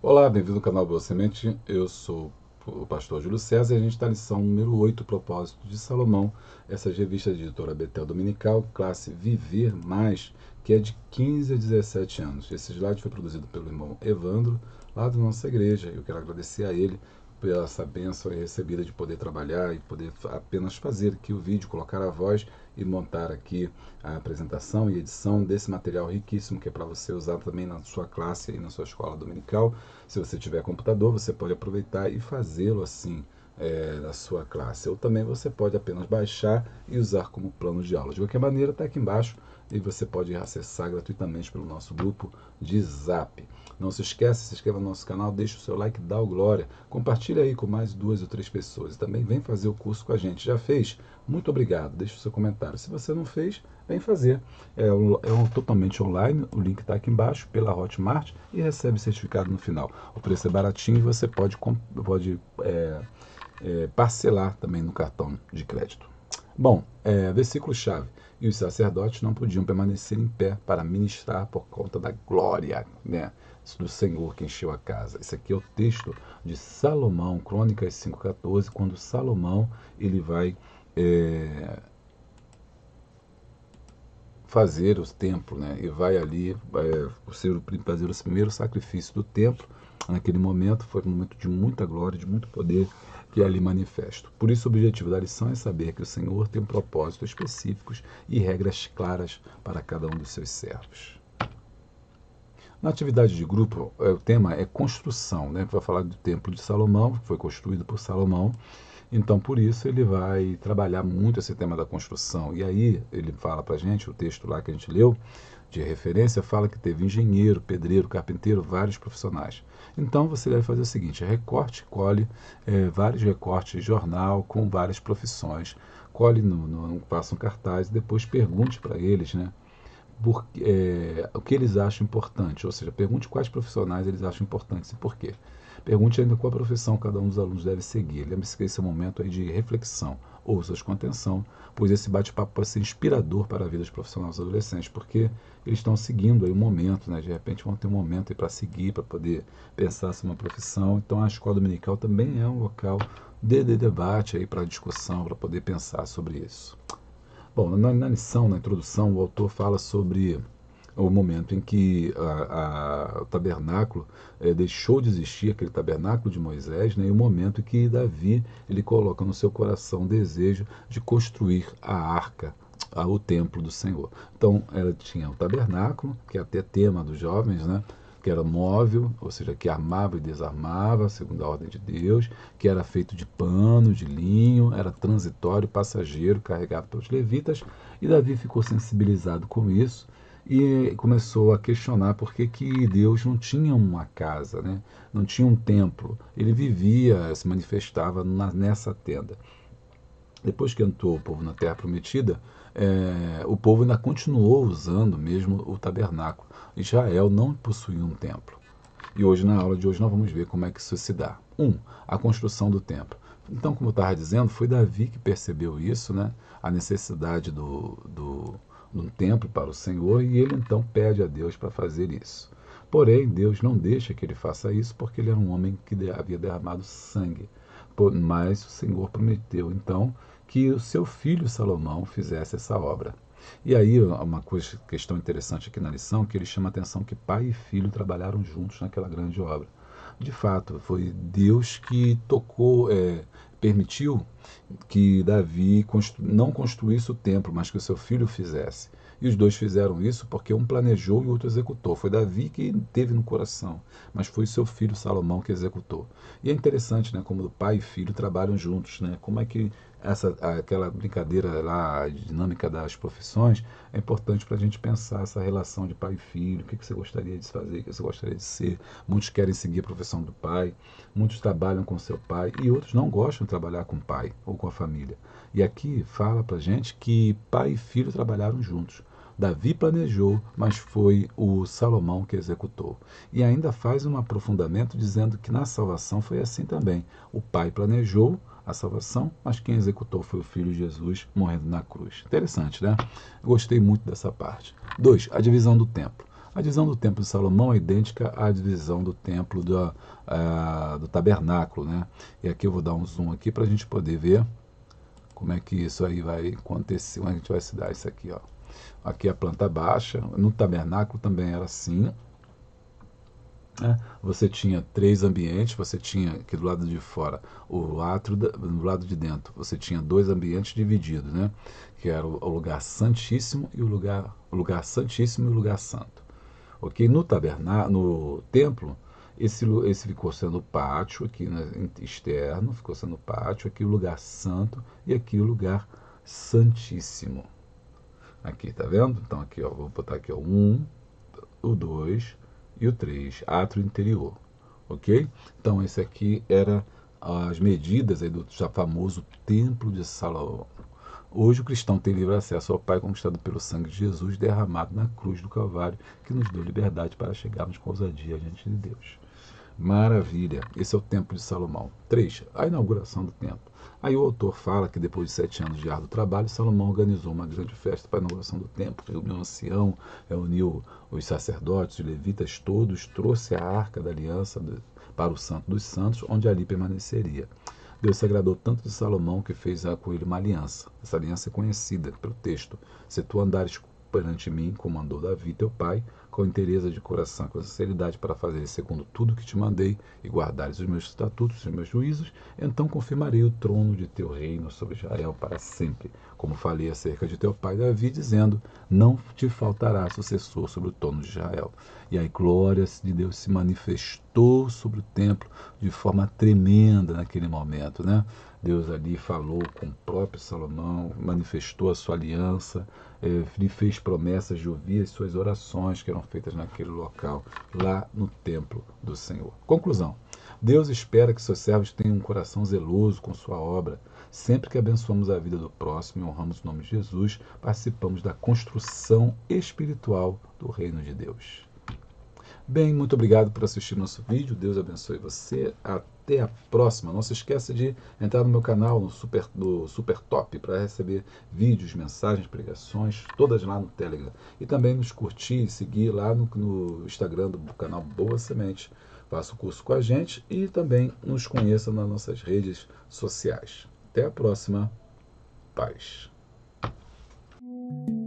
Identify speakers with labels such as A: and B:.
A: Olá, bem-vindo ao canal Boa Semente. Eu sou o pastor Júlio César e a gente está na lição número 8, Propósito de Salomão. Essa revista de editora Betel Dominical, classe Viver Mais, que é de 15 a 17 anos. Esse slide foi produzido pelo irmão Evandro, lá da nossa igreja. Eu quero agradecer a ele pela essa bênção recebida de poder trabalhar e poder apenas fazer aqui o vídeo, colocar a voz e montar aqui a apresentação e edição desse material riquíssimo que é para você usar também na sua classe e na sua escola dominical. Se você tiver computador, você pode aproveitar e fazê-lo assim na sua classe. Ou também você pode apenas baixar e usar como plano de aula. De qualquer maneira, está aqui embaixo e você pode acessar gratuitamente pelo nosso grupo de Zap. Não se esqueça, se inscreva no nosso canal, deixe o seu like, dá o glória, compartilha aí com mais 2 ou 3 pessoas e também vem fazer o curso com a gente. Já fez? Muito obrigado, deixe o seu comentário. Se você não fez, vem fazer. Totalmente online, o link está aqui embaixo pela Hotmart e recebe certificado no final. O preço é baratinho e você pode parcelar também no cartão de crédito. Bom, versículo-chave. E os sacerdotes não podiam permanecer em pé para ministrar por conta da glória, né, do Senhor que encheu a casa. Esse aqui é o texto de Salomão, Crônicas 5,14, quando Salomão ele vai fazer o templo, né, e vai ali fazer o primeiro sacrifício do templo. Naquele momento foi um momento de muita glória, de muito poder que é ali manifesto. Por isso o objetivo da lição é saber que o Senhor tem propósitos específicos e regras claras para cada um dos seus servos. Na atividade de grupo, o tema é construção, né? Vai falar do Templo de Salomão, que foi construído por Salomão. Então, por isso, ele vai trabalhar muito esse tema da construção. E aí, ele fala para a gente, o texto lá que a gente leu, de referência, fala que teve engenheiro, pedreiro, carpinteiro, vários profissionais. Então, você deve fazer o seguinte, recorte, colhe vários recortes de jornal com várias profissões. Colhe, faça um cartaz e depois pergunte para eles, né? O que eles acham importante, ou seja, pergunte quais profissionais eles acham importantes e por quê. Pergunte ainda qual profissão cada um dos alunos deve seguir. Lembre-se que esse é um momento aí de reflexão. Ouça-os com atenção, pois esse bate-papo pode ser inspirador para a vida dos profissionais dos adolescentes, porque eles estão seguindo aí um momento, né? De repente vão ter um momento para seguir, para poder pensar sobre uma profissão. Então a escola dominical também é um local de debate para discussão, para poder pensar sobre isso. Bom, na lição, na introdução, o autor fala sobre o momento em que o tabernáculo deixou de existir, aquele tabernáculo de Moisés, né, e o momento em que Davi ele coloca no seu coração o desejo de construir a arca, o templo do Senhor. Então, ela tinha o tabernáculo, que é até tema dos jovens, né? Que era móvel, ou seja, que armava e desarmava, segundo a ordem de Deus, que era feito de pano, de linho, era transitório, passageiro, carregado pelos levitas, e Davi ficou sensibilizado com isso e começou a questionar por que Deus não tinha uma casa, né? Não tinha um templo, ele vivia, se manifestava nessa tenda. Depois que entrou o povo na Terra Prometida, o povo ainda continuou usando mesmo o tabernáculo. Israel não possuía um templo. E hoje, na aula de hoje, nós vamos ver como é que isso se dá. A construção do templo. Então, como eu estava dizendo, foi Davi que percebeu isso, né? A necessidade do templo para o Senhor, e ele então pede a Deus para fazer isso. Porém, Deus não deixa que ele faça isso, porque ele era um homem que havia derramado sangue. Mas o Senhor prometeu, então, que o seu filho Salomão fizesse essa obra. E aí, uma questão interessante aqui na lição, que ele chama a atenção que pai e filho trabalharam juntos naquela grande obra. De fato, foi Deus que permitiu que Davi não construísse o templo, mas que o seu filho fizesse. E os dois fizeram isso porque um planejou e o outro executou. Foi Davi que teve no coração, mas foi seu filho Salomão que executou. E é interessante, né, como o pai e filho trabalham juntos, né? Como é que aquela brincadeira lá, a dinâmica das profissões, é importante para a gente pensar essa relação de pai e filho, o que você gostaria de fazer, o que você gostaria de ser. Muitos querem seguir a profissão do pai, muitos trabalham com seu pai e outros não gostam de trabalhar com o pai ou com a família. E aqui fala para a gente que pai e filho trabalharam juntos. Davi planejou, mas foi o Salomão que executou. E ainda faz um aprofundamento dizendo que na salvação foi assim também. O pai planejou a salvação, mas quem executou foi o Filho Jesus morrendo na cruz. Interessante, né? Gostei muito dessa parte. 2. A divisão do templo. A divisão do templo de Salomão é idêntica à divisão do templo do tabernáculo, né? E aqui eu vou dar um zoom aqui para a gente poder ver como é que isso aí vai acontecer, como a gente vai se dar isso aqui, ó. Aqui é a planta baixa, no tabernáculo também era assim, né? Você tinha 3 ambientes, você tinha aqui do lado de fora o átrio, do lado de dentro você tinha 2 ambientes divididos, né? Que era o lugar santíssimo e o lugar santíssimo e o lugar santo. Ok? No tabernáculo, no templo, esse ficou sendo o pátio aqui, né, externo, ficou sendo o pátio, aqui o lugar santo e aqui o lugar santíssimo. Aqui, tá vendo? Então aqui, ó, vou botar aqui, ó, 1, o 2 e o 3, átrio interior, ok? Então esse aqui era as medidas aí do já famoso Templo de Salomão. Hoje o cristão tem livre acesso ao Pai conquistado pelo sangue de Jesus derramado na cruz do Calvário, que nos deu liberdade para chegarmos com ousadia diante de Deus. Maravilha, esse é o Templo de Salomão. 3. A inauguração do templo. Aí o autor fala que depois de 7 anos de árduo trabalho, Salomão organizou uma grande festa para a inauguração do templo, reuniu o ancião, reuniu os sacerdotes, os levitas todos, trouxe a arca da aliança para o Santo dos Santos, onde ali permaneceria. Deus se agradou tanto de Salomão que fez com ele uma aliança. Essa aliança é conhecida pelo texto. Se tu andares perante mim, como andou Davi, teu pai, com inteireza de coração, com sinceridade para fazer segundo tudo que te mandei, e guardares os meus estatutos, os meus juízos, então confirmarei o trono de teu reino sobre Israel para sempre. Como falei acerca de teu pai Davi, dizendo, não te faltará sucessor sobre o trono de Israel. E aí glória de Deus se manifestou sobre o templo de forma tremenda naquele momento, né? Deus ali falou com o próprio Salomão, manifestou a sua aliança, lhe fez promessas de ouvir as suas orações que eram feitas naquele local, lá no templo do Senhor. Conclusão. Deus espera que seus servos tenham um coração zeloso com sua obra. Sempre que abençoamos a vida do próximo e honramos o nome de Jesus, participamos da construção espiritual do reino de Deus. Bem, muito obrigado por assistir nosso vídeo. Deus abençoe você. Até a próxima. Não se esqueça de entrar no meu canal do Super Top para receber vídeos, mensagens, pregações, todas lá no Telegram. E também nos curtir e seguir lá no Instagram do canal Boa Semente. Faça o curso com a gente e também nos conheça nas nossas redes sociais. Até a próxima. Paz.